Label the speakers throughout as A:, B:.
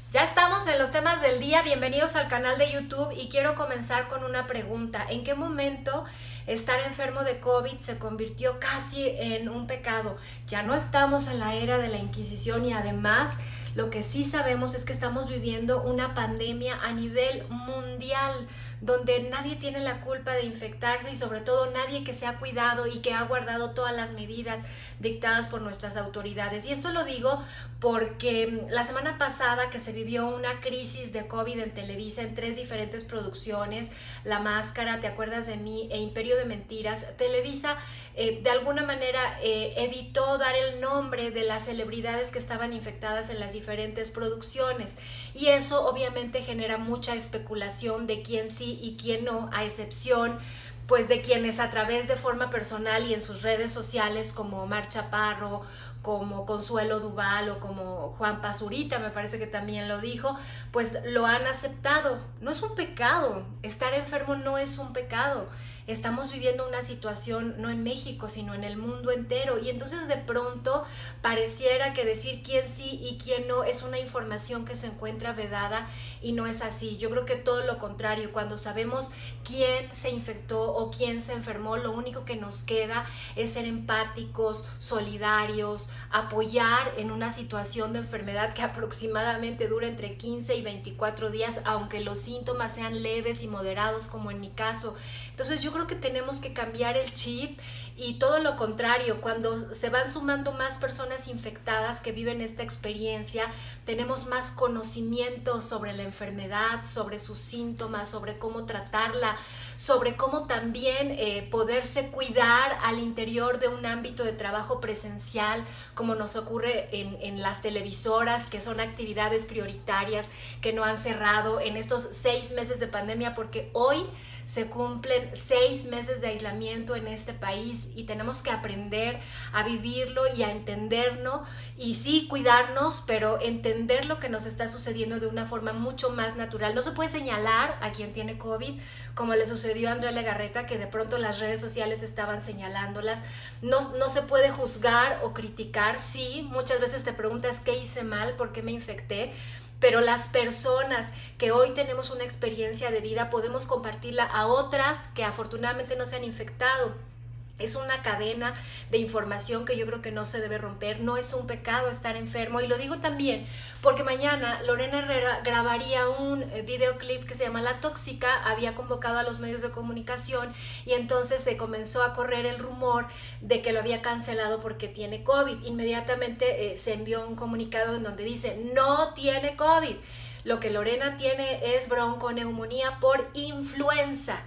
A: Ya estamos en los temas del día, bienvenidos al canal de YouTube y quiero comenzar con una pregunta. ¿En qué momento estar enfermo de COVID se convirtió casi en un pecado? Ya no estamos en la era de la Inquisición y además lo que sí sabemos es que estamos viviendo una pandemia a nivel mundial donde nadie tiene la culpa de infectarse y sobre todo nadie que se ha cuidado y que ha guardado todas las medidas dictadas por nuestras autoridades. Y esto lo digo porque la semana pasada que se vivió una crisis de COVID en Televisa en 3 diferentes producciones, La Máscara, Te acuerdas de mí e Imperio de Mentiras, Televisa de alguna manera evitó dar el nombre de las celebridades que estaban infectadas en las diferentes producciones y eso obviamente genera mucha especulación de quién sí y quién no, a excepción pues de quienes a través de forma personal y en sus redes sociales como Omar Chaparro, como Consuelo Duval o como Juan Pazurita, me parece que también lo dijo, pues lo han aceptado. No es un pecado, estar enfermo no es un pecado. Estamos viviendo una situación no en México, sino en el mundo entero y entonces de pronto pareciera que decir quién sí y quién no es una información que se encuentra vedada y no es así. Yo creo que todo lo contrario, cuando sabemos quién se infectó o quién se enfermó, lo único que nos queda es ser empáticos, solidarios, apoyar en una situación de enfermedad que aproximadamente dura entre 15 y 24 días, aunque los síntomas sean leves y moderados como en mi caso. Entonces yo creo que tenemos que cambiar el chip y todo lo contrario, cuando se van sumando más personas infectadas que viven esta experiencia, tenemos más conocimiento sobre la enfermedad, sobre sus síntomas, sobre cómo tratarla, sobre cómo también poderse cuidar al interior de un ámbito de trabajo presencial, como nos ocurre en las televisoras, que son actividades prioritarias que no han cerrado en estos 6 meses de pandemia, porque hoy se cumplen 6 meses de aislamiento en este país y tenemos que aprender a vivirlo y a entenderlo y sí cuidarnos, pero entender lo que nos está sucediendo de una forma mucho más natural. No se puede señalar a quien tiene COVID como le sucedió a Andrea Legarreta, que de pronto las redes sociales estaban señalándolas. No se puede juzgar o criticar. Sí, muchas veces te preguntas qué hice mal, por qué me infecté, pero las personas que hoy tenemos una experiencia de vida podemos compartirla a otras que afortunadamente no se han infectado. Es una cadena de información que yo creo que no se debe romper, no es un pecado estar enfermo y lo digo también porque mañana Lorena Herrera grabaría un videoclip que se llama La Tóxica, había convocado a los medios de comunicación y entonces se comenzó a correr el rumor de que lo había cancelado porque tiene COVID. Inmediatamente se envió un comunicado en donde dice no tiene COVID, lo que Lorena tiene es bronconeumonía por influenza.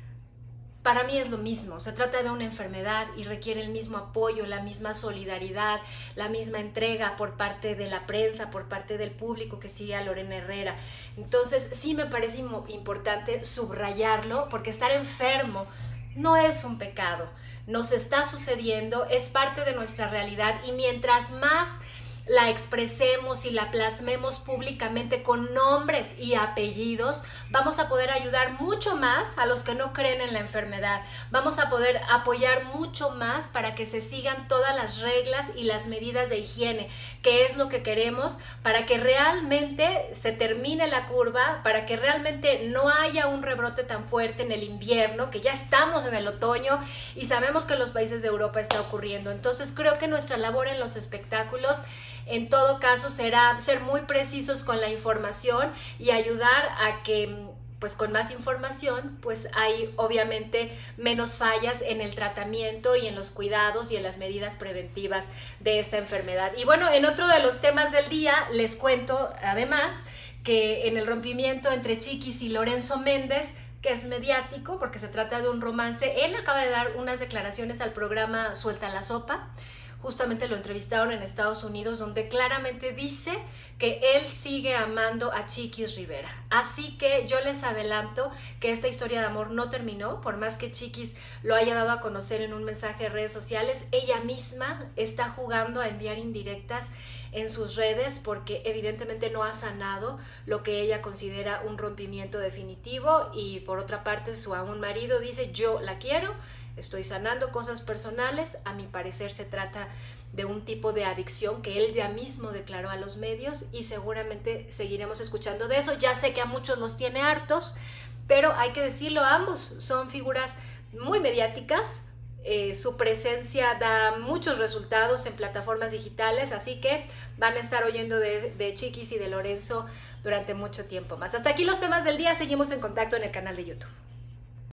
A: Para mí es lo mismo, se trata de una enfermedad y requiere el mismo apoyo, la misma solidaridad, la misma entrega por parte de la prensa, por parte del público que sigue a Lorena Herrera. Entonces sí me parece importante subrayarlo porque estar enfermo no es un pecado, nos está sucediendo, es parte de nuestra realidad y mientras más la expresemos y la plasmemos públicamente con nombres y apellidos, vamos a poder ayudar mucho más a los que no creen en la enfermedad. Vamos a poder apoyar mucho más para que se sigan todas las reglas y las medidas de higiene, que es lo que queremos para que realmente se termine la curva, para que realmente no haya un rebrote tan fuerte en el invierno, que ya estamos en el otoño y sabemos que en los países de Europa está ocurriendo. Entonces creo que nuestra labor en los espectáculos en todo caso será ser muy precisos con la información y ayudar a que pues con más información pues hay obviamente menos fallas en el tratamiento y en los cuidados y en las medidas preventivas de esta enfermedad. Y bueno, en otro de los temas del día les cuento además que en el rompimiento entre Chiquis y Lorenzo Méndez, que es mediático porque se trata de un romance, él acaba de dar unas declaraciones al programa Suelta la Sopa. Justamente lo entrevistaron en Estados Unidos, donde claramente dice que él sigue amando a Chiquis Rivera. Así que yo les adelanto que esta historia de amor no terminó, por más que Chiquis lo haya dado a conocer en un mensaje de redes sociales, ella misma está jugando a enviar indirectas en sus redes porque evidentemente no ha sanado lo que ella considera un rompimiento definitivo y por otra parte su aún marido dice yo la quiero, estoy sanando cosas personales, a mi parecer se trata de un tipo de adicción que él ya mismo declaró a los medios, y seguramente seguiremos escuchando de eso. Ya sé que a muchos los tiene hartos, pero hay que decirlo, ambos son figuras muy mediáticas. Su presencia da muchos resultados en plataformas digitales, así que van a estar oyendo de Chiquis y de Lorenzo durante mucho tiempo más. Hasta aquí los temas del día, seguimos en contacto en el canal de YouTube.